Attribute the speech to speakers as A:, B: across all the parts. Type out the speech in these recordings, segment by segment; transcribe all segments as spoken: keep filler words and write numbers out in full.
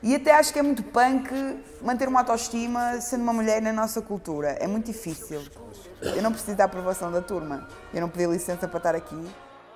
A: E até acho que é muito punk manter uma autoestima sendo uma mulher na nossa cultura. É muito difícil. Eu não preciso da aprovação da turma. Eu não pedi licença para estar aqui.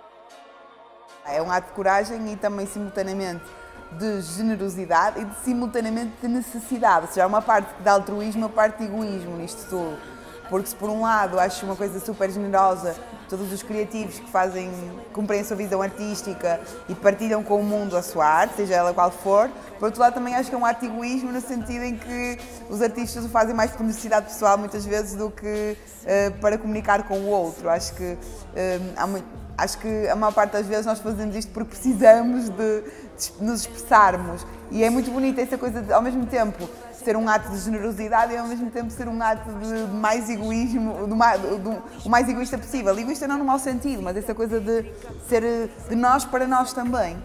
A: É um ato de coragem e também simultaneamente de generosidade e de, simultaneamente de necessidade. Ou seja, há uma parte de altruísmo e uma parte de egoísmo nisto tudo. Porque se por um lado acho uma coisa super generosa, todos os criativos que fazem, cumprem a sua visão artística e partilham com o mundo a sua arte, seja ela qual for, por outro lado também acho que é um ato de egoísmo no sentido em que os artistas o fazem mais por necessidade pessoal muitas vezes do que uh, para comunicar com o outro. Acho que, uh, há muito, acho que a maior parte das vezes nós fazemos isto porque precisamos de, de nos expressarmos e é muito bonita essa coisa de, ao mesmo tempo, ser um ato de generosidade e ao mesmo tempo ser um ato de mais egoísmo, do mais, do, o mais egoísta possível. Egoísta não no mau sentido, mas essa coisa de ser de nós para nós também.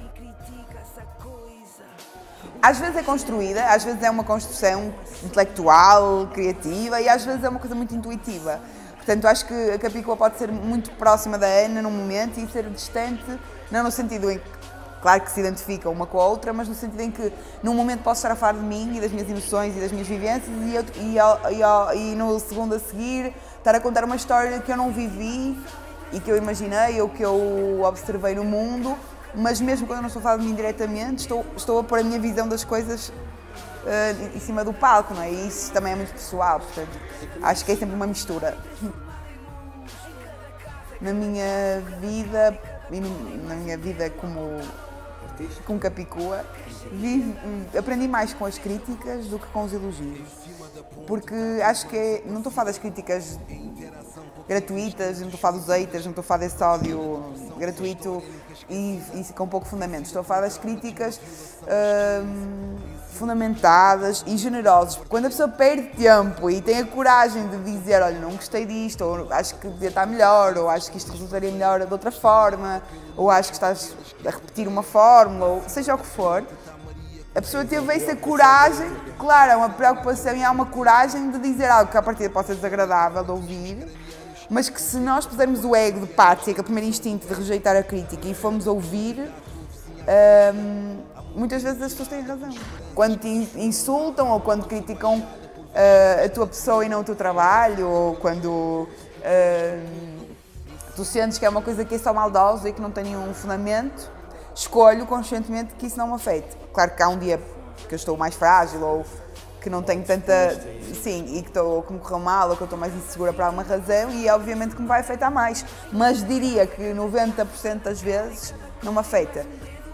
A: Às vezes é construída, às vezes é uma construção intelectual, criativa e às vezes é uma coisa muito intuitiva. Portanto, acho que a Capicua pode ser muito próxima da Ana num momento e ser distante, não no sentido em que claro que se identificam uma com a outra, mas no sentido em que num momento posso estar a falar de mim e das minhas emoções e das minhas vivências e, eu, e, e, e no segundo a seguir estar a contar uma história que eu não vivi e que eu imaginei ou que eu observei no mundo, mas mesmo quando eu não estou a falar de mim diretamente, estou, estou a pôr a minha visão das coisas uh, em cima do palco, não é? E isso também é muito pessoal, portanto, acho que é sempre uma mistura. Na minha vida, e na minha vida como com Capicua, vive, aprendi mais com as críticas do que com os elogios. Porque acho que é, não estou a falar das críticas gratuitas, não estou a falar dos haters, não estou a falar desse ódio gratuito e, e com pouco fundamento. Estou a falar das críticas hum, fundamentadas e generosas. Quando a pessoa perde tempo e tem a coragem de dizer, olha, não gostei disto, ou acho que devia estar melhor, ou acho que isto resultaria melhor de outra forma, ou acho que estás a repetir uma fórmula, ou seja o que for, a pessoa teve essa coragem, claro, há uma preocupação e há uma coragem de dizer algo que à partida pode ser desagradável de ouvir, mas que se nós pusermos o ego de parte, aquele primeiro instinto de rejeitar a crítica e formos ouvir, hum, muitas vezes as pessoas têm razão. Quando te insultam ou quando criticam uh, a tua pessoa e não o teu trabalho, ou quando uh, tu sentes que é uma coisa que é só maldosa e que não tem nenhum fundamento, escolho conscientemente que isso não me afete. Claro que há um dia que eu estou mais frágil ou que não tenho tanta... Sim, e que, estou, que me correu mal ou que eu estou mais insegura por alguma razão e obviamente que me vai afetar mais. Mas diria que noventa por cento das vezes não me afeta.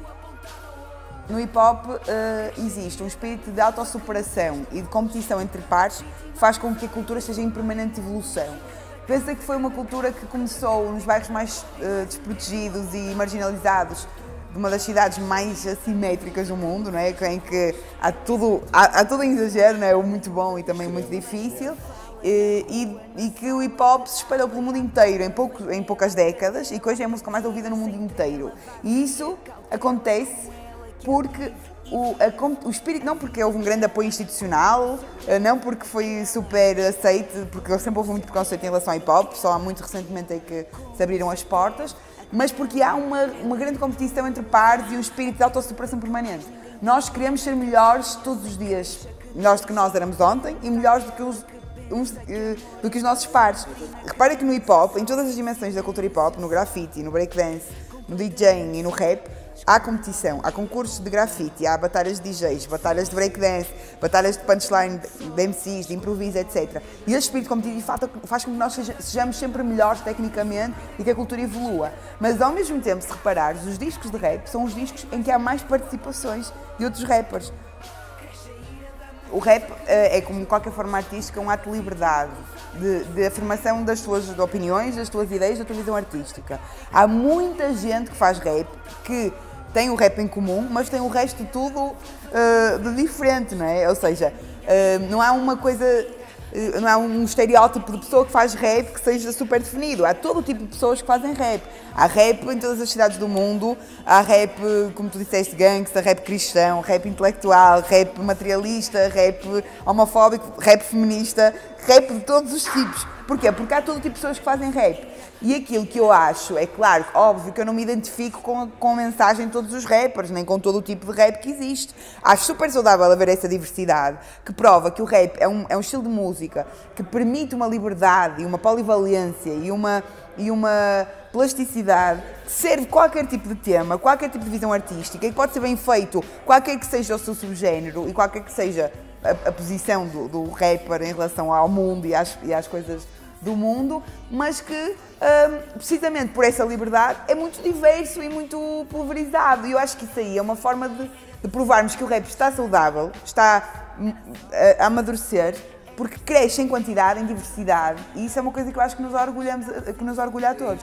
A: No hip-hop uh, existe um espírito de autossuperação e de competição entre pares que faz com que a cultura esteja em permanente evolução. Pensa que foi uma cultura que começou nos bairros mais uh, desprotegidos e marginalizados de uma das cidades mais assimétricas do mundo, não é? Em que há tudo, há, há tudo em exagero, não é? O muito bom e também muito difícil. E, e, e que o hip-hop se espalhou pelo mundo inteiro em, pouco, em poucas décadas e que hoje é a música mais ouvida no mundo inteiro. E isso acontece porque o, a, o espírito, não porque houve um grande apoio institucional, não porque foi super aceite, porque sempre houve muito preconceito em relação ao hip-hop, só há muito recentemente é que se abriram as portas, mas porque há uma, uma grande competição entre pares e um espírito de autossuperação permanente. Nós queremos ser melhores todos os dias, melhores do que nós éramos ontem e melhores do que os, uns, do que os nossos pares. Repara que no hip-hop, em todas as dimensões da cultura hip-hop, no graffiti, no breakdance, no DJing e no rap, há competição, há concursos de grafite, há batalhas de D Js, batalhas de breakdance, batalhas de punchline, de M Cs, de improviso, etcétera. E esse espírito competitivo faz com que nós sejamos sempre melhores tecnicamente e que a cultura evolua. Mas ao mesmo tempo, se reparares, os discos de rap são os discos em que há mais participações de outros rappers. O rap é, como qualquer forma artística, um ato de liberdade, de, de afirmação das tuas opiniões, das tuas ideias, da tua visão artística. Há muita gente que faz rap que tem o rap em comum, mas tem o resto de tudo uh, de diferente, não é? Ou seja, uh, não há uma coisa, uh, não há um estereótipo de pessoa que faz rap que seja super definido. Há todo o tipo de pessoas que fazem rap. Há rap em todas as cidades do mundo, há rap, como tu disseste, gangsta, rap cristão, rap intelectual, rap materialista, rap homofóbico, rap feminista, rap de todos os tipos. Porquê? Porque há todo tipo de pessoas que fazem rap. E aquilo que eu acho, é claro, óbvio que eu não me identifico com, com a mensagem de todos os rappers, nem com todo o tipo de rap que existe. Acho super saudável haver essa diversidade, que prova que o rap é um, é um estilo de música que permite uma liberdade e uma polivalência e uma, e uma plasticidade que serve qualquer tipo de tema, qualquer tipo de visão artística e que pode ser bem feito, qualquer que seja o seu subgénero e qualquer que seja a, a posição do, do rapper em relação ao mundo e às, e às coisas do mundo, mas que, um, precisamente por essa liberdade, é muito diverso e muito pulverizado. E eu acho que isso aí é uma forma de, de provarmos que o rap está saudável, está a, a amadurecer, porque cresce em quantidade, em diversidade, e isso é uma coisa que eu acho que nos, orgulhamos, que nos orgulha a todos.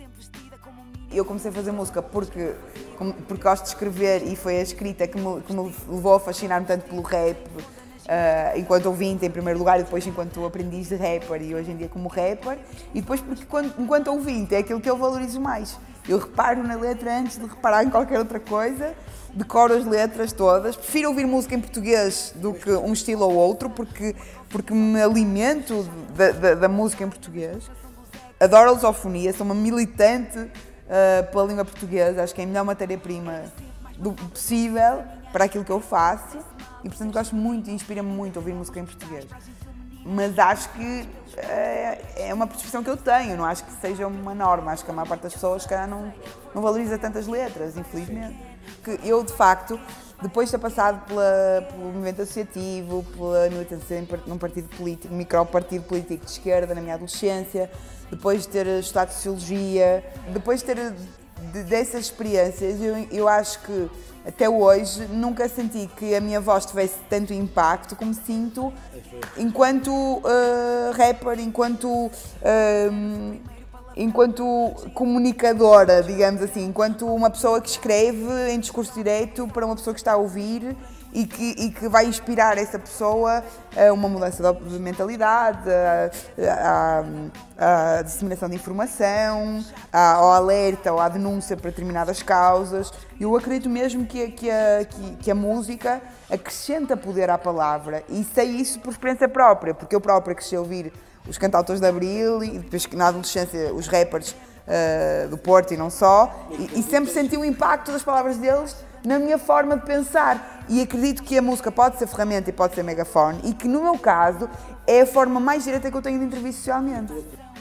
A: Eu comecei a fazer música porque, porque gosto de escrever e foi a escrita que me, que me levou a fascinar-me tanto pelo rap, uh, enquanto ouvinte em primeiro lugar e depois enquanto aprendiz de rapper e hoje em dia como rapper, e depois porque quando, enquanto ouvinte é aquilo que eu valorizo mais. Eu reparo na letra antes de reparar em qualquer outra coisa, decoro as letras todas, prefiro ouvir música em português do que um estilo ou outro, porque, porque me alimento da, da, da música em português. Adoro a lusofonia, sou uma militante uh, pela língua portuguesa, acho que é a melhor matéria-prima possível para aquilo que eu faço e, portanto, gosto muito e inspira-me muito ouvir música em português. Mas acho que é, é uma percepção que eu tenho, não acho que seja uma norma, acho que a maior parte das pessoas, se calhar, não, não valoriza tantas letras, infelizmente. Que eu, de facto, depois de ter passado pela, pelo movimento associativo, pela militância num partido político, micro-partido político de esquerda na minha adolescência, depois de ter estudado Sociologia, depois de ter de, dessas experiências, eu, eu acho que até hoje nunca senti que a minha voz tivesse tanto impacto como sinto enquanto uh, rapper, enquanto, uh, enquanto comunicadora, digamos assim, enquanto uma pessoa que escreve em discurso direto para uma pessoa que está a ouvir e que, e que vai inspirar essa pessoa a uma mudança de mentalidade, a, a, a disseminação de informação, a, ao alerta ou à denúncia para determinadas causas. Eu acredito mesmo que, que, a, que, que a música acrescenta poder à palavra e sei isso por experiência própria, porque eu própria cresci a ouvir os cantautores de Abril e depois na adolescência os rappers uh, do Porto e não só, e, e sempre senti o impacto das palavras deles na minha forma de pensar e acredito que a música pode ser ferramenta e pode ser megafone e que no meu caso é a forma mais direta que eu tenho de intervir socialmente.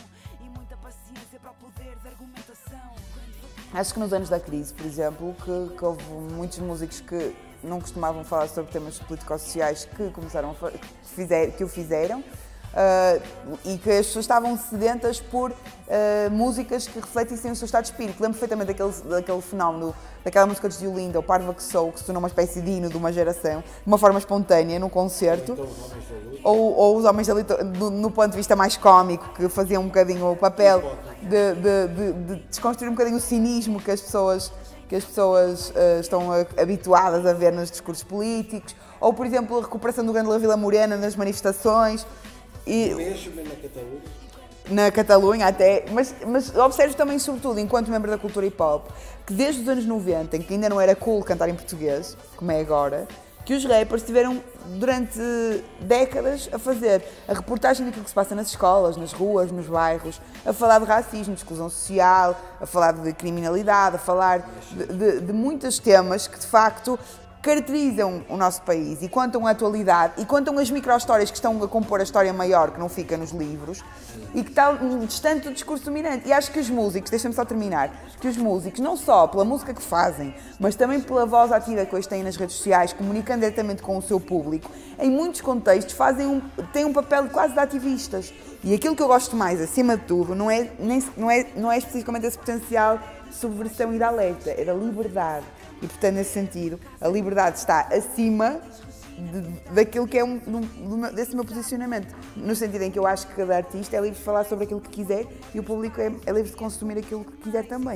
A: Acho que nos anos da crise, por exemplo, que, que houve muitos músicos que não costumavam falar sobre temas político-sociais que começaram a que, fizer, que o fizeram. Uh, e que as pessoas estavam sedentas por uh, músicas que refletissem o seu estado de espírito. Lembro perfeitamente daquele, daquele fenómeno, daquela música de Giolinda, o Parva que Sou, que se tornou uma espécie de hino de uma geração, de uma forma espontânea, num concerto. Ou, ou os Homens da Luta, no, no ponto de vista mais cómico, que faziam um bocadinho o papel de, de, de, de desconstruir um bocadinho o cinismo que as pessoas, que as pessoas uh, estão a, habituadas a ver nos discursos políticos. Ou, por exemplo, a recuperação do Grande Vila Morena nas manifestações. E,
B: na Catalunha?
A: Na Catalunha até, mas, mas observo também, sobretudo, enquanto membro da cultura hip hop, que desde os anos noventa, em que ainda não era cool cantar em português, como é agora, que os rappers tiveram durante décadas a fazer a reportagem daquilo que se passa nas escolas, nas ruas, nos bairros, a falar de racismo, de exclusão social, a falar de criminalidade, a falar de, de, de muitos temas que de facto caracterizam o nosso país e contam a atualidade e contam as micro-histórias que estão a compor a história maior que não fica nos livros e que está distante do discurso dominante. E acho que os músicos, deixa-me só terminar, que os músicos, não só pela música que fazem, mas também pela voz ativa que hoje têm nas redes sociais, comunicando diretamente com o seu público, em muitos contextos fazem um, têm um papel quase de ativistas. E aquilo que eu gosto mais, acima de tudo, não é, nem, não é, não é especificamente esse potencial de subversão e de alerta, é da liberdade. E, portanto, nesse sentido, a liberdade está acima de, daquilo que é um, um, desse meu posicionamento. No sentido em que eu acho que cada artista é livre de falar sobre aquilo que quiser e o público é, é livre de consumir aquilo que quiser também.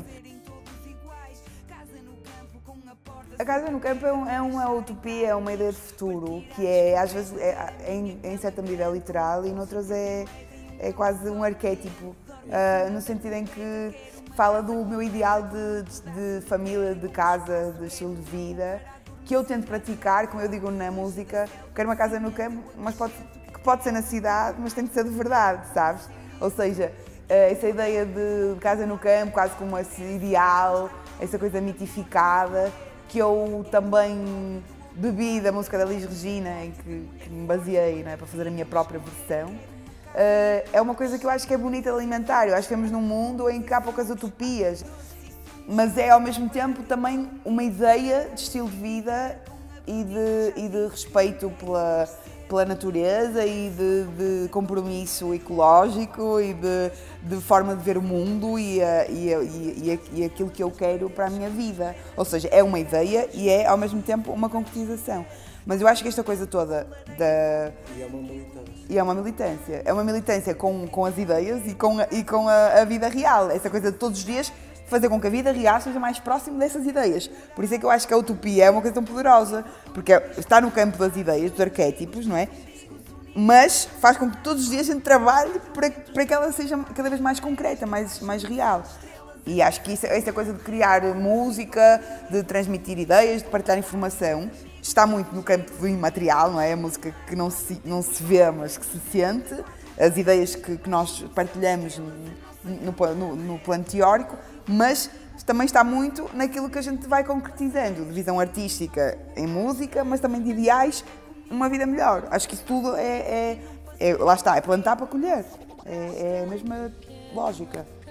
A: A Casa no Campo é, um, é uma utopia, é uma ideia de futuro, que é, às vezes, é, é, em, em certa medida é literal e noutras é, é quase um arquétipo, uh, no sentido em que fala do meu ideal de, de, de família, de casa, de estilo de vida, que eu tento praticar, como eu digo na música, quero uma casa no campo, mas pode, que pode ser na cidade, mas tem que ser de verdade, sabes? Ou seja, essa ideia de casa no campo, quase como esse ideal, essa coisa mitificada, que eu também bebi da música da Elis Regina, em que, que me baseei, não é, para fazer a minha própria versão, é uma coisa que eu acho que é bonita de alimentar. Eu acho que estamos num mundo em que há poucas utopias, mas é ao mesmo tempo também uma ideia de estilo de vida e de, e de respeito pela, pela natureza e de, de compromisso ecológico e de, de forma de ver o mundo e, a, e, a, e, a, e aquilo que eu quero para a minha vida. Ou seja, é uma ideia e é ao mesmo tempo uma concretização. Mas eu acho que esta coisa toda da...
B: E é uma militância.
A: E é uma militância. É uma militância com, com as ideias e com, a, e com a, a vida real. Essa coisa de todos os dias fazer com que a vida real seja mais próximo dessas ideias. Por isso é que eu acho que a utopia é uma coisa tão poderosa, porque está no campo das ideias, dos arquétipos, não é? Mas faz com que todos os dias a gente trabalhe para, para que ela seja cada vez mais concreta, mais, mais real. E acho que isso, essa coisa de criar música, de transmitir ideias, de partilhar informação, está muito no campo do imaterial, não é? A música que não se, não se vê, mas que se sente, as ideias que, que nós partilhamos no, no, no plano teórico, mas também está muito naquilo que a gente vai concretizando, de visão artística em música, mas também de ideais, uma vida melhor. Acho que isso tudo é, é, é lá está, é plantar para colher, é, é a mesma lógica.